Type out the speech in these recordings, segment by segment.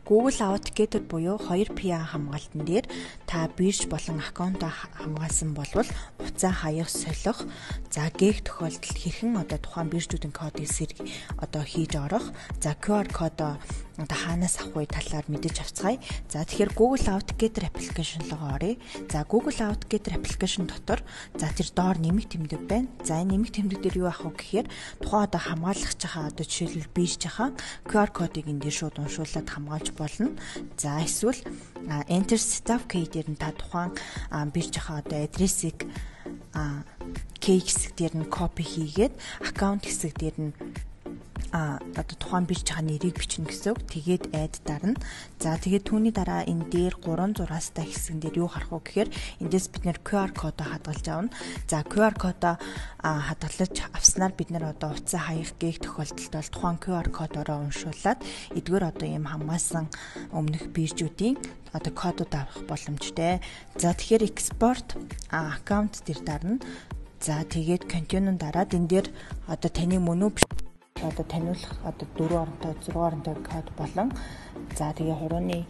Google Authenticator буюу 2PA хамгаалтан дээр та бирж болон аккаунтаа хамгаалсан болвол хуцаа хаях, солих, за гээх тохиолдолд хэрхэн тухайн биржүүдийн кодыг хийж орох, за QR кодоо хаанаас авах вэ талаар мэдэж авцгаая. За тэгэхээр Google Authenticator application руу оръё. За Google Authenticator application дотор за тэр доор нэмэх тэмдэг байна. За энэ нэмэх тэмдэг дээр юу авах вэ гэхээр тухайн хамгаалах чахаа жишээлбэл бирж чахаа QR кодыг энэ дээр шууд уншуулад хамгаалж болно. За эсвэл enter staff key дээр нь та тухайн бирж чахаа адресыг key хэсэг дээр нь копи хийгээд аккаунт хэсэг дээр нь тухайн бирж чахаа нэрийг бичнэ гэсэн үг. Тэгээд add дарна. За тэгээд түүний дараа энэ дээр 3 зураастай хэсгэн дээр юу харах вэ гэхээр эндээс бид нэр QR кодоо хадгалж авна. За QR кодоо хадгалж авснаар бид нэр утсаа хаях гээх тохиолдолд бол тухайн QR кодороо уншуулад эдгээр ийм хамгаалсан өмнөх биржүүдийн кодууд авах боломжтой. За тэгэхээр export аккаунт дээр дарна. За тэгээд continue дараад энэ дээр таны мөн үү таниулах 4 оронтой 6 оронтой код болон за тэгээ хурууны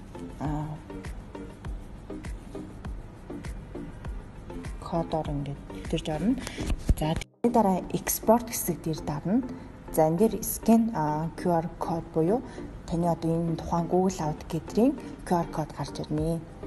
кодоор ингээд тэрж орно. За тэгээ дараа export хэсэг дээр дарна. За энэ дээр scan QR код буюу таны энэ тухайн Google Authenticator-ийн QR код гарч ирнэ.